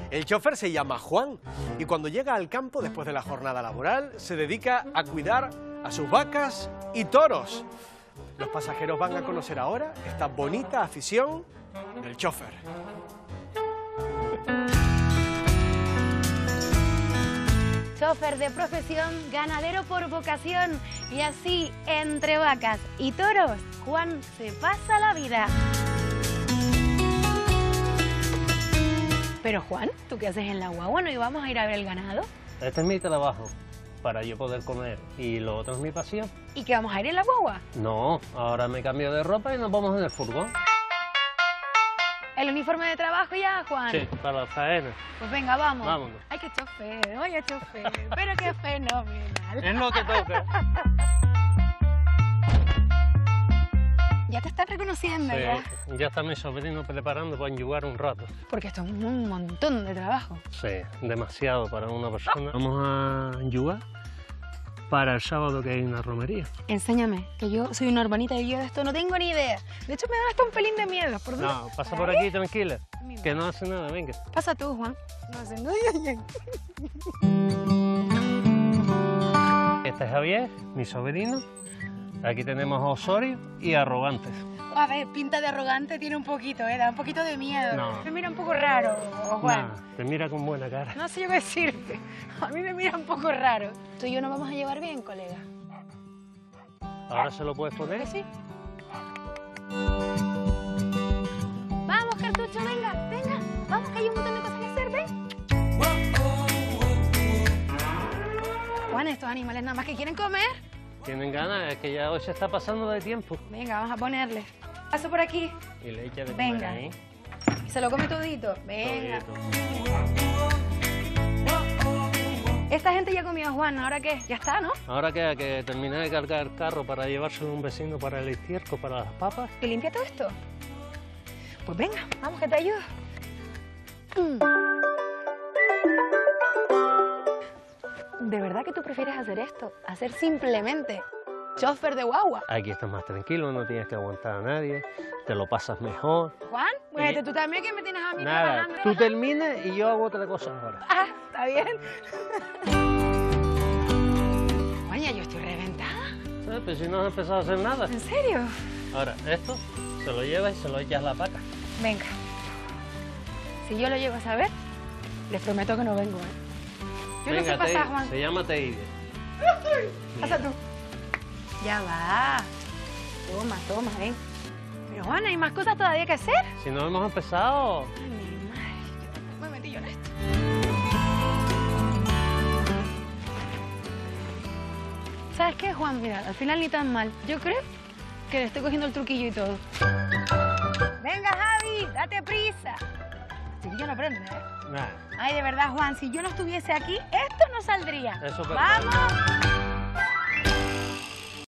El chofer se llama Juan y cuando llega al campo después de la jornada laboral se dedica a cuidar a sus vacas y toros. Los pasajeros van a conocer ahora esta bonita afición del chofer. Chofer de profesión, ganadero por vocación y así, entre vacas y toros, Juan se pasa la vida. Pero Juan, ¿tú qué haces en la guagua? ¿No íbamos a ir a ver el ganado? Este es mi trabajo, para yo poder comer, y lo otro es mi pasión. ¿Y qué vamos a ir en la guagua? No, ahora me cambio de ropa y nos vamos en el furgón. ¿El uniforme de trabajo ya, Juan? Sí, para la faena. Pues venga, vamos. Vámonos. ¡Ay, qué chofer! ¡Ay, qué chofer! ¡Pero qué fenomenal! Es lo que toca. Ya te estás reconociendo, Sí, ya. ya está mi sobrino preparando para enjugar un rato. Porque esto es un montón de trabajo. Sí, demasiado para una persona. Vamos a enjugar para el sábado que hay una romería. Enséñame, que yo soy una urbanita y yo de esto no tengo ni idea. De hecho, me da hasta un pelín de miedo. ¿Por dónde? No, pasa por aquí tranquila, que no hace nada, venga. Pasa tú, Juan. No hace nada. Este es Javier, mi sobrino. Aquí tenemos a Osorio y Arrogantes. A ver, pinta de arrogante tiene un poquito, da un poquito de miedo. No. Me mira un poco raro, Juan. Nah, te mira con buena cara. No sé yo qué decirte. A mí me mira un poco raro. Tú y yo nos vamos a llevar bien, colega. ¿Ahora se lo puedes poner? ¿Que sí? Vamos, cartucho, venga, venga. Vamos, que hay un montón de cosas que hacer, ven. Juan, estos animales nada más que quieren comer. Tienen ganas, es que ya hoy se está pasando de tiempo. Venga, vamos a ponerle. Paso por aquí. Y le echa de Venga. comer ahí. Y se lo come todito. Venga. Todito. Esta gente ya comió, Juan. ¿Ahora qué? Ya está, ¿no? Ahora queda que terminar de cargar el carro para llevárselo a un vecino para el estiércol, para las papas. ¿Que limpia todo esto? Pues venga, vamos, que te ayudo. ¿De verdad que tú prefieres hacer esto? Hacer simplemente chofer de guagua. Aquí estás más tranquilo, no tienes que aguantar a nadie, te lo pasas mejor. Juan, muévete tú también que me tienes a mí Nada, trabajando. tú termines y yo hago otra cosa ahora. Ah, está bien. Juan, ya yo estoy reventada. ¿Sabes? Pero si no has empezado a hacer nada. ¿En serio? Ahora, esto se lo llevas y se lo echas a la paca. Venga. Si yo lo llego a saber, les prometo que no vengo, Yo Venga, no sé pasar, Juan. se llama Teide. Pasa tú. Ya va. Toma, toma, ven. Pero Juan, hay más cosas todavía que hacer. Si no hemos empezado. Ay, mi madre, yo tampoco me metí yo en esto. ¿Sabes qué, Juan? Mira, al final ni tan mal. Yo creo que le estoy cogiendo el truquillo y todo. Venga, Javi, date prisa. Chiquillo no aprende, Nada. Ay, de verdad, Juan, si yo no estuviese aquí, esto no saldría. Eso es verdad. ¡Vamos!